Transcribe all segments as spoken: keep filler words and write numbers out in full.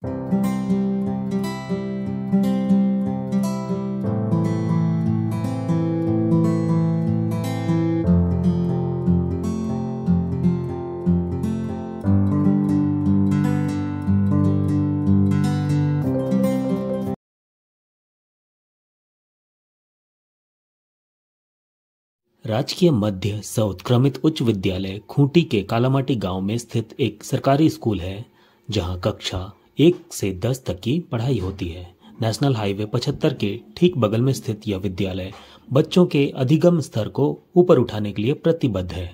राजकीय मध्य सउत्क्रमित उच्च विद्यालय खूंटी के कालामाटी गांव में स्थित एक सरकारी स्कूल है जहां कक्षा एक से दस तक की पढ़ाई होती है। नेशनल हाईवे पचहत्तर के ठीक बगल में स्थित यह विद्यालय बच्चों के अधिगम स्तर को ऊपर उठाने के लिए प्रतिबद्ध है।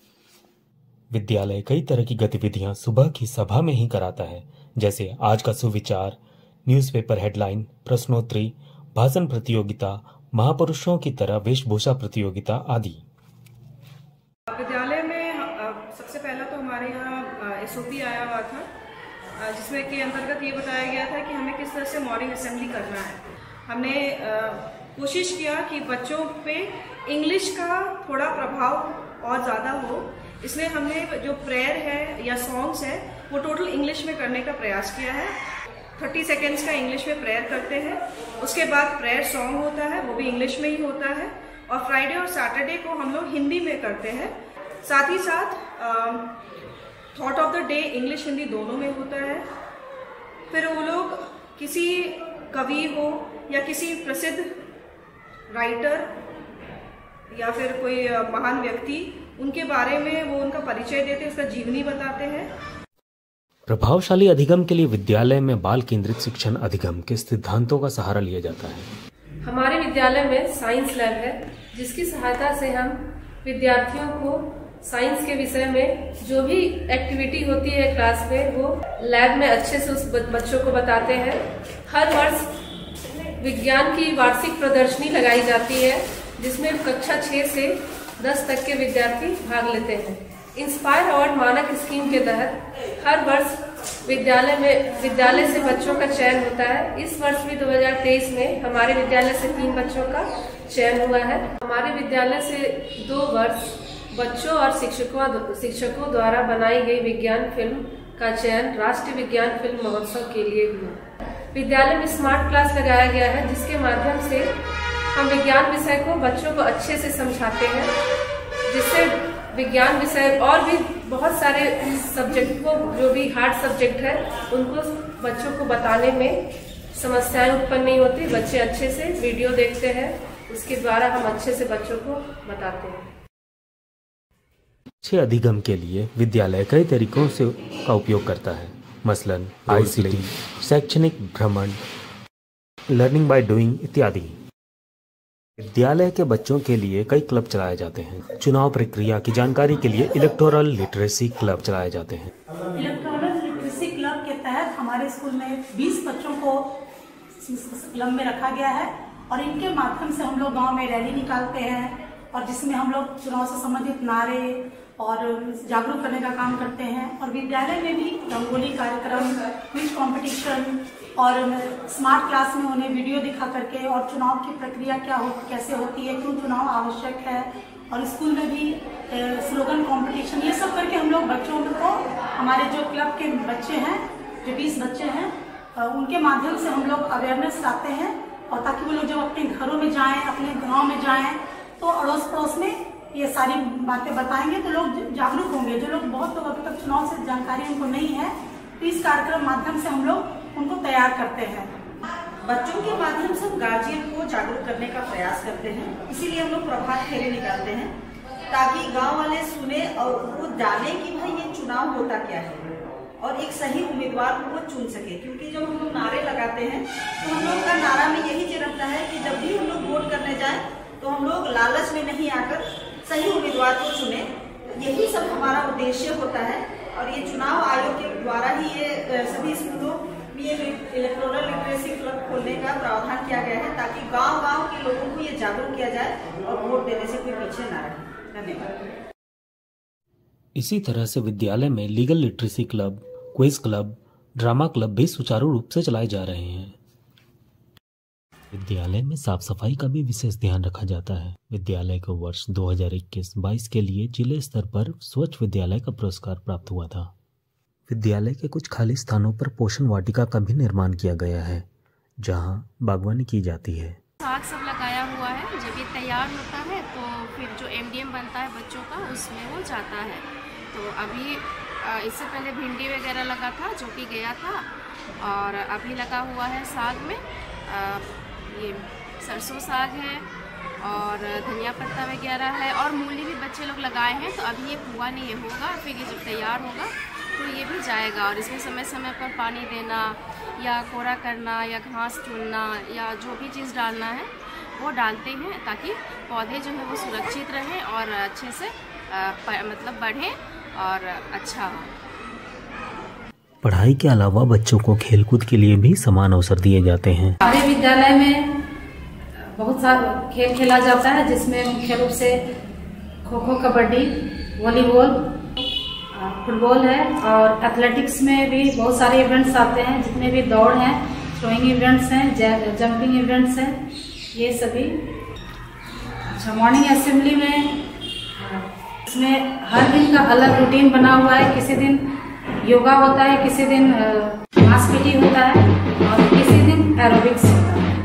विद्यालय कई तरह की गतिविधियां सुबह की सभा में ही कराता है, जैसे आज का सुविचार, न्यूज़पेपर हेडलाइन, प्रश्नोत्तरी, भाषण प्रतियोगिता, महापुरुषों की तरह वेशभूषा प्रतियोगिता आदि। विद्यालय में सबसे पहला तो हमारे यहाँ एसओपी आया हुआ था, जिसमें के अंतर्गत ये बताया गया था कि हमें किस तरह से मॉर्निंग असेंबली करना है। हमने कोशिश किया कि बच्चों पे इंग्लिश का थोड़ा प्रभाव और ज़्यादा हो, इसलिए हमने जो प्रेयर है या सॉन्ग्स है वो टोटल इंग्लिश में करने का प्रयास किया है। थर्टी सेकेंड्स का इंग्लिश में प्रेयर करते हैं, उसके बाद प्रेयर सॉन्ग होता है, वो भी इंग्लिश में ही होता है, और फ्राइडे और सैटरडे को हम लोग हिंदी में करते हैं। साथ ही साथ thought of the day English Hindi दोनों में होता है। फिर वो लोग किसी कवि हो या किसी प्रसिद्ध राइटर या फिर कोई महान व्यक्ति, उनके बारे में वो उनका परिचय देते हैं, उसका जीवनी बताते हैं। प्रभावशाली अधिगम के लिए विद्यालय में बाल केंद्रित शिक्षण अधिगम के सिद्धांतों का सहारा लिया जाता है। हमारे विद्यालय में साइंस लैब है, जिसकी सहायता से हम विद्यार्थियों को साइंस के विषय में जो भी एक्टिविटी होती है क्लास में, वो लैब में अच्छे से उस बच्चों को बताते हैं। हर वर्ष विज्ञान की वार्षिक प्रदर्शनी लगाई जाती है, जिसमें कक्षा छह से दस तक के विद्यार्थी भाग लेते हैं। इंस्पायर अवार्ड मानक स्कीम के तहत हर वर्ष विद्यालय में विद्यालय से बच्चों का चयन होता है। इस वर्ष भी दो हज़ार तेईस में हमारे विद्यालय से तीन बच्चों का चयन हुआ है। हमारे विद्यालय से दो वर्ष बच्चों और शिक्षकों शिक्षकों द्वारा बनाई गई विज्ञान फिल्म का चयन राष्ट्रीय विज्ञान फिल्म महोत्सव के लिए हुआ। विद्यालय में स्मार्ट क्लास लगाया गया है, जिसके माध्यम से हम विज्ञान विषय को बच्चों को अच्छे से समझाते हैं, जिससे विज्ञान विषय और भी बहुत सारे सब्जेक्ट को, जो भी हार्ड सब्जेक्ट है, उनको बच्चों को बताने में समस्याएं उत्पन्न नहीं होती। बच्चे अच्छे से वीडियो देखते हैं, उसके द्वारा हम अच्छे से बच्चों को बताते हैं। अच्छे अधिगम के लिए विद्यालय कई तरीकों से का उपयोग करता है, मसलन आईसीटी, शैक्षणिक भ्रमण, लर्निंग बाय डूइंग इत्यादि। विद्यालय के बच्चों के लिए कई क्लब चलाए जाते हैं। चुनाव प्रक्रिया की जानकारी के लिए इलेक्टोरल लिटरेसी क्लब चलाए जाते हैं। इलेक्टोरल लिटरेसी क्लब के तहत हमारे स्कूल में बीस बच्चों को क्लब में रखा गया है, और इनके माध्यम से हम लोग गांव में रैली निकालते हैं, और जिसमें हम लोग चुनाव से संबंधित नारे और जागरूक करने का काम करते हैं। और विद्यालय में भी रंगोली कार्यक्रम, क्विज कंपटीशन और स्मार्ट क्लास में उन्हें वीडियो दिखा करके, और चुनाव की प्रक्रिया क्या हो कैसे होती है, क्यों चुनाव आवश्यक है, और स्कूल में भी स्लोगन कंपटीशन, ये सब करके हम लोग बच्चों को, हमारे जो क्लब के बच्चे हैं, जो बीस बच्चे हैं, उनके माध्यम से हम लोग अवेयरनेस लाते हैं, और ताकि वो लोग जब अपने घरों में जाएं, अपने गाँव में जाएं, तो अड़ोस पड़ोस में ये सारी बातें बताएंगे तो लोग जागरूक होंगे। जो लोग बहुत लोग अभी तक चुनाव से जानकारी उनको नहीं है, तो इस कार्यक्रम माध्यम से हम लोग उनको तैयार करते हैं। बच्चों के माध्यम से हम गार्जियन को जागरूक करने का प्रयास करते हैं, इसीलिए हम लोग प्रभात फेरी निकालते हैं, ताकि गांव वाले सुने और वो जाने कि भाई ये चुनाव होता क्या है, और एक सही उम्मीदवार को वो चुन सके। क्योंकि जब हम लोग नारे लगाते हैं तो हम लोग का नारा में यही रहता है कि जब भी हम लोग वोट करने जाए तो हम लोग लालच में नहीं आकर सही उम्मीदवार को चुने। यही सब हमारा उद्देश्य होता है, और ये चुनाव आयोग के द्वारा ही ये सभी स्कूलों में ये इलेक्टोरल लिटरेसी क्लब खोलने का प्रावधान किया गया है, ताकि गांव-गांव के लोगों को ये जागरूक किया जाए और वोट देने से कोई पीछे ना रहे। धन्यवाद। इसी तरह से विद्यालय में legal literacy club, quiz club, drama club भी सुचारू रूप से चलाए जा रहे हैं। विद्यालय में साफ सफाई का भी विशेष ध्यान रखा जाता है। विद्यालय को वर्ष दो हज़ार इक्कीस बाईस के लिए जिले स्तर पर स्वच्छ विद्यालय का पुरस्कार प्राप्त हुआ था। विद्यालय के कुछ खाली स्थानों पर पोषण वाटिका का भी निर्माण किया गया है, जहां बागवानी की जाती है। साग सब लगाया हुआ है, जब ये तैयार होता है तो फिर जो एमडीएम बनता है बच्चों का उसमें वो जाता है। तो अभी इससे पहले भिंडी वगैरह लगा था जो कि गया था, और अभी लगा हुआ है साग में ये सरसों साग है और धनिया पत्ता वगैरह है, और मूली भी बच्चे लोग लगाए हैं। तो अभी ये हुआ नहीं है, होगा फिर ये जब तैयार होगा तो ये भी जाएगा, और इसमें समय समय पर पानी देना या कोड़ा करना या घास चुनना या जो भी चीज़ डालना है वो डालते हैं, ताकि पौधे जो है वो सुरक्षित रहें और अच्छे से आ, मतलब बढ़ें और अच्छा हो। पढ़ाई के अलावा बच्चों को खेलकूद के लिए भी समान अवसर दिए जाते हैं। हमारे विद्यालय में बहुत सारा खेल खेला जाता है, जिसमें मुख्य रूप से खो खो, कबड्डी, वॉलीबॉल, फुटबॉल है, और एथलेटिक्स में भी बहुत सारे इवेंट्स आते हैं, जितने भी दौड़ हैं, थ्रोइंग इवेंट्स हैं, जंपिंग इवेंट्स हैं, ये सभी। अच्छा, मॉर्निंग असेंबली में इसमें हर दिन का अलग रूटीन बना हुआ है। किसी दिन योगा होता है, किसी दिन मास पीटी होता है और किसी दिन एरोबिक्स होता है।